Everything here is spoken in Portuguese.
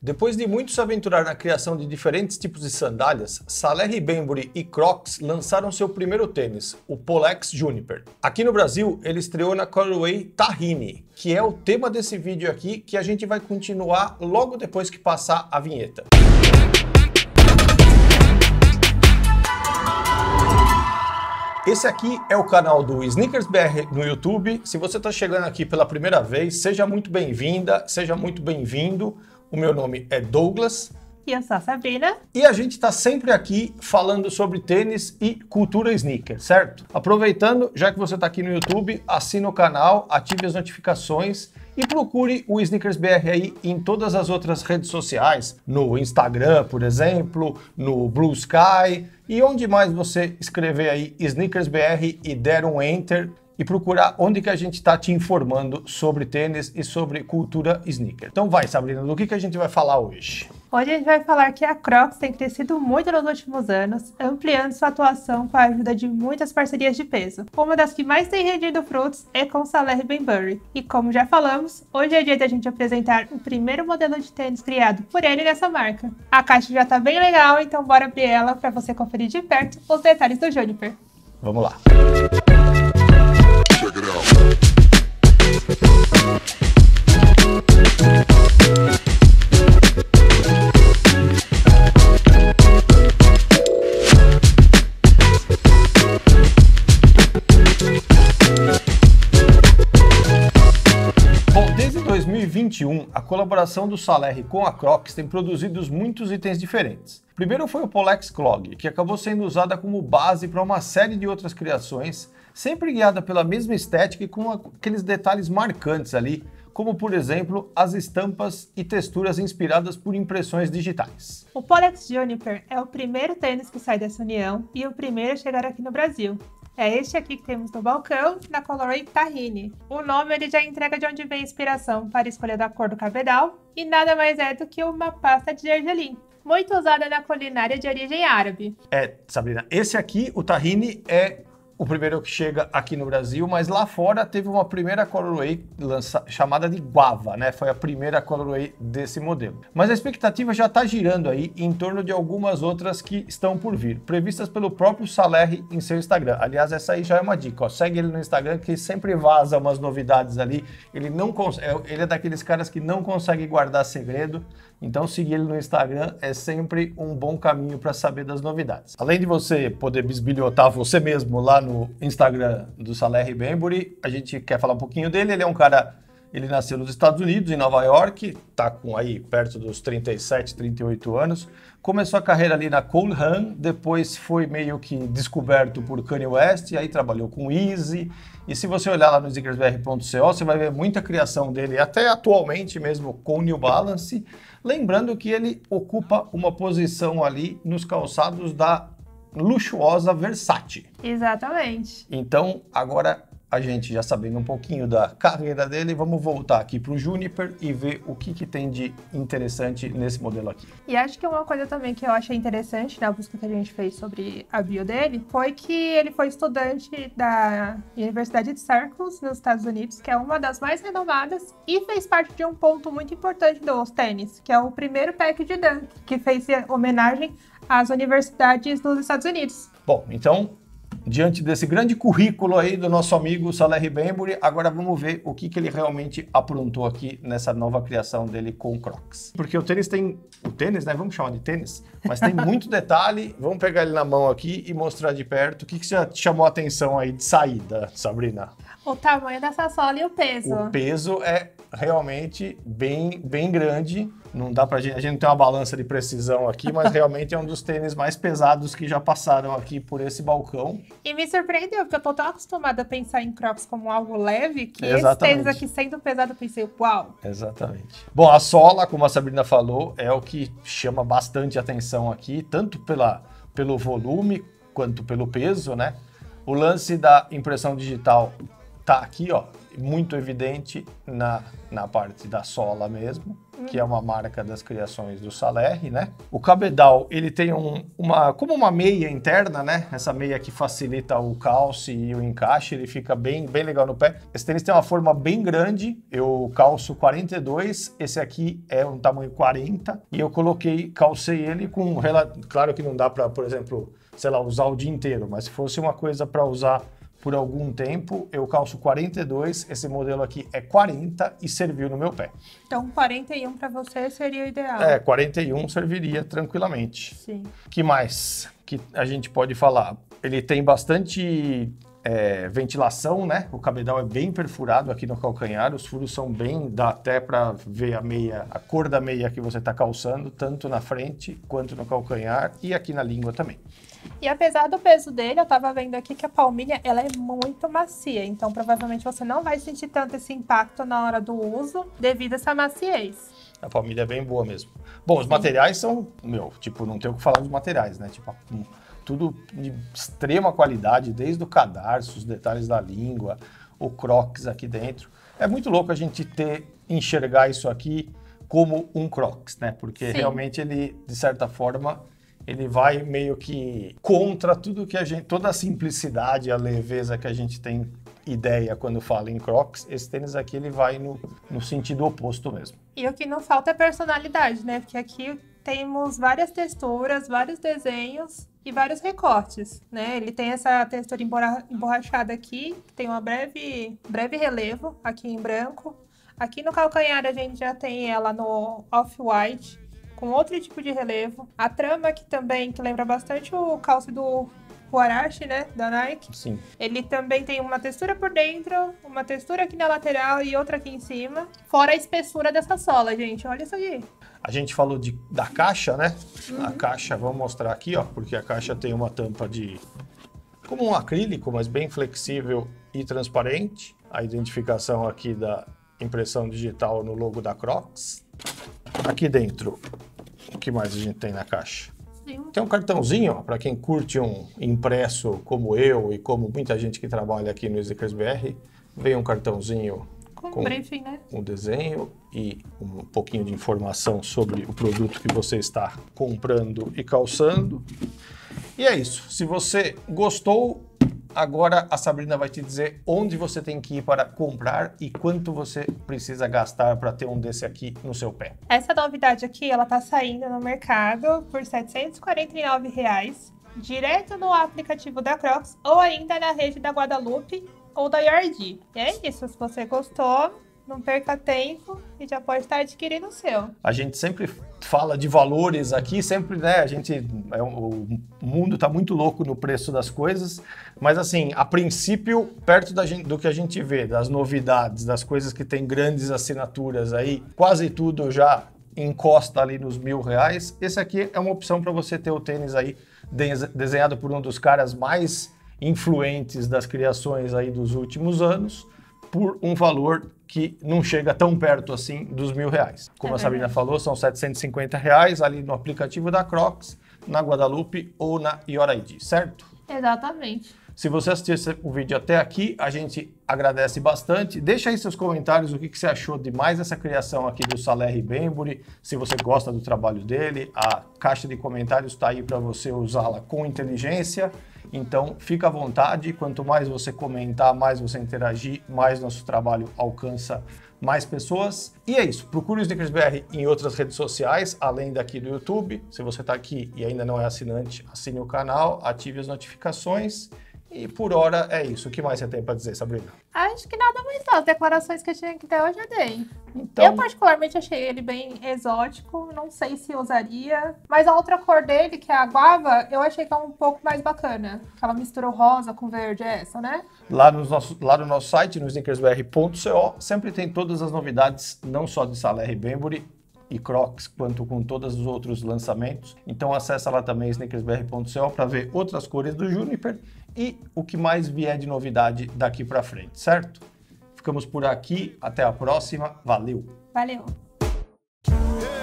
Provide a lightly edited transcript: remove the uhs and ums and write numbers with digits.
Depois de muito se aventurar na criação de diferentes tipos de sandálias, Salehe Bembury e Crocs lançaram seu primeiro tênis, o Polex Juniper. Aqui no Brasil, ele estreou na colorway Tahini, que é o tema desse vídeo aqui, que a gente vai continuar logo depois que passar a vinheta. Esse aqui é o canal do Sneakers BR no YouTube. Se você está chegando aqui pela primeira vez, seja muito bem-vinda, seja muito bem-vindo. O meu nome é Douglas. E eu sou a Sabrina. E a gente está sempre aqui falando sobre tênis e cultura sneaker, certo? Aproveitando, já que você está aqui no YouTube, assine o canal, ative as notificações e procure o Sneakers BR aí em todas as outras redes sociais, no Instagram, por exemplo, no Blue Sky, e onde mais você escrever aí Sneakers BR e der um Enter e procurar onde que a gente está te informando sobre tênis e sobre cultura sneaker. Então vai, Sabrina, do que a gente vai falar hoje? Hoje a gente vai falar que a Crocs tem crescido muito nos últimos anos, ampliando sua atuação com a ajuda de muitas parcerias de peso. Uma das que mais tem rendido frutos é com Salehe Bembury. E como já falamos, hoje é dia da gente apresentar o primeiro modelo de tênis criado por ele nessa marca. A caixa já tá bem legal, então bora abrir ela para você conferir de perto os detalhes do Juniper. Vamos lá. Check it out. Bom, desde 2021, a colaboração do Salehe com a Crocs tem produzido muitos itens diferentes. Primeiro foi o Polex Clog, que acabou sendo usada como base para uma série de outras criações, sempre guiada pela mesma estética e com aqueles detalhes marcantes ali, como por exemplo as estampas e texturas inspiradas por impressões digitais. O Polex Juniper é o primeiro tênis que sai dessa união e o primeiro a chegar aqui no Brasil. É este aqui que temos no balcão, na colorway Tahini. O nome ele já entrega de onde vem a inspiração para a escolha da cor do cabedal e nada mais é do que uma pasta de gergelim, muito usada na culinária de origem árabe. Sabrina, esse aqui, o Tahini, é o primeiro que chega aqui no Brasil, mas lá fora teve uma primeira colorway chamada de Guava, né? Foi a primeira colorway desse modelo. Mas a expectativa já está girando aí em torno de algumas outras que estão por vir, previstas pelo próprio Salehe em seu Instagram. Aliás, essa aí já é uma dica, ó. Segue ele no Instagram que sempre vaza umas novidades ali. Ele é daqueles caras que não consegue guardar segredo, então seguir ele no Instagram é sempre um bom caminho para saber das novidades. Além de você poder bisbilhotar você mesmo lá no Instagram do Salehe Bembury, a gente quer falar um pouquinho dele. Ele é um cara, ele nasceu nos Estados Unidos, em Nova York, tá com aí perto dos 37, 38 anos. Começou a carreira ali na Cole Haan, depois foi meio que descoberto por Kanye West, e aí trabalhou com Yeezy. E se você olhar lá no sneakersbr.co, você vai ver muita criação dele, até atualmente mesmo com New Balance. Lembrando que ele ocupa uma posição ali nos calçados da luxuosa Versace. Exatamente. Então, agora a gente já sabendo um pouquinho da carreira dele, vamos voltar aqui para o Juniper e ver o que tem de interessante nesse modelo aqui. E acho que uma coisa também que eu achei interessante na busca que a gente fez sobre a bio dele foi que ele foi estudante da Universidade de Syracuse, nos Estados Unidos, que é uma das mais renomadas, e fez parte de um ponto muito importante dos tênis, que é o primeiro pack de Dunk, que fez homenagem às universidades dos Estados Unidos. Bom, então, diante desse grande currículo aí do nosso amigo Salehe Bembury, agora vamos ver o que ele realmente aprontou aqui nessa nova criação dele com o Crocs. Porque o tênis, né? Vamos chamar de tênis, mas tem muito detalhe. Vamos pegar ele na mão aqui e mostrar de perto. O que já te chamou a atenção aí de saída, Sabrina? O tamanho dessa sola e o peso. O peso é realmente bem grande. Não dá pra gente, a gente não tem uma balança de precisão aqui, mas realmente é um dos tênis mais pesados que já passaram aqui por esse balcão. E me surpreendeu, porque eu tô tão acostumada a pensar em Crocs como algo leve, que Exatamente. Esse tênis aqui sendo pesado, eu pensei, uau! Exatamente. Bom, a sola, como a Sabrina falou, é o que chama bastante atenção aqui, tanto pelo volume quanto pelo peso, né? O lance da impressão digital tá aqui, ó. muito evidente na parte da sola mesmo, que é uma marca das criações do Salerri, né? O cabedal, ele tem como uma meia interna, né? Essa meia que facilita o calce e o encaixe, ele fica bem legal no pé. Esse tênis tem uma forma bem grande, eu calço 42, esse aqui é um tamanho 40, e eu calcei ele com, claro que não dá para, por exemplo, sei lá, usar o dia inteiro, mas se fosse uma coisa para usar por algum tempo, eu calço 42, esse modelo aqui é 40 e serviu no meu pé. Então 41 para você seria o ideal. 41 serviria tranquilamente. Sim. Que mais que a gente pode falar? Ele tem bastante ventilação, né? O cabedal é bem perfurado aqui no calcanhar, os furos são dá até para ver a cor da meia que você está calçando, tanto na frente quanto no calcanhar e aqui na língua também. E apesar do peso dele, eu tava vendo aqui que a palmilha, ela é muito macia, então provavelmente você não vai sentir tanto esse impacto na hora do uso devido a essa maciez. A palmilha é bem boa mesmo. Bom, os materiais são, não tem o que falar dos materiais, né? Tudo de extrema qualidade, desde o cadarço, os detalhes da língua, o crocs aqui dentro. É muito louco a gente enxergar isso aqui como um crocs, né? Porque realmente ele, de certa forma, ele vai meio que contra toda a simplicidade, a leveza que a gente tem ideia quando fala em crocs. Esse tênis aqui, ele vai no sentido oposto mesmo. E o que não falta é personalidade, né? Porque aqui temos várias texturas, vários desenhos e vários recortes, né? Ele tem essa textura emborrachada aqui, que tem uma breve relevo aqui em branco. Aqui no calcanhar a gente já tem ela no off-white, com outro tipo de relevo. A trama aqui também, que lembra bastante o calce do Huarache, né, da Nike. Sim. Ele também tem uma textura por dentro, uma textura aqui na lateral e outra aqui em cima. Fora a espessura dessa sola, gente. Olha isso aqui. A gente falou da caixa, né? A caixa, vamos mostrar aqui, ó, porque a caixa tem uma tampa como um acrílico, mas bem flexível e transparente. A identificação aqui da impressão digital no logo da Crocs. Aqui dentro, o que mais a gente tem na caixa? Tem um cartãozinho, para quem curte um impresso como eu e como muita gente que trabalha aqui no Sneakers BR, vem um cartãozinho com um briefing, né? Um desenho e um pouquinho de informação sobre o produto que você está comprando e calçando. E é isso. Se você gostou, agora a Sabrina vai te dizer onde você tem que ir para comprar e quanto você precisa gastar para ter um desse aqui no seu pé. Essa novidade aqui, ela tá saindo no mercado por R$ 749, direto no aplicativo da Crocs ou ainda na rede da Guadalupe ou da YORD. E é isso, se você gostou, não perca tempo e já pode estar adquirindo o seu. A gente sempre fala de valores aqui, sempre, né? O mundo tá muito louco no preço das coisas, mas assim, a princípio, perto do que a gente vê, das novidades, das coisas que tem grandes assinaturas aí, quase tudo já encosta ali nos R$1.000. Esse aqui é uma opção para você ter o tênis aí desenhado por um dos caras mais influentes das criações aí dos últimos anos, por um valor que não chega tão perto assim dos R$1.000. Como a Sabrina falou, são R$750 ali no aplicativo da Crocs, na Guadalupe ou na YORD, certo? Exatamente. Se você assistiu o vídeo até aqui, a gente agradece bastante. Deixa aí seus comentários o que você achou de mais essa criação aqui do Salerri Bembury, se você gosta do trabalho dele. A caixa de comentários está aí para você usá-la com inteligência. Então, fica à vontade. Quanto mais você comentar, mais você interagir, mais nosso trabalho alcança mais pessoas. E é isso. Procure o Sneakers BR em outras redes sociais, além daqui do YouTube. Se você está aqui e ainda não é assinante, assine o canal, ative as notificações. E por hora é isso. O que mais você tem para dizer, Sabrina? Acho que nada mais não. As declarações que eu tinha que ter, eu já dei. Então... Eu particularmente achei ele bem exótico. Não sei se usaria. Mas a outra cor dele, que é a guava, eu achei que é um pouco mais bacana. Aquela mistura rosa com verde, é essa, né? Lá no nosso site, no sneakersbr.co, sempre tem todas as novidades, não só de Salerri Bembury e Crocs, quanto com todos os outros lançamentos. Então acessa lá também sneakersbr.co para ver outras cores do Juniper e o que mais vier de novidade daqui para frente, certo? Ficamos por aqui, até a próxima, valeu! Valeu!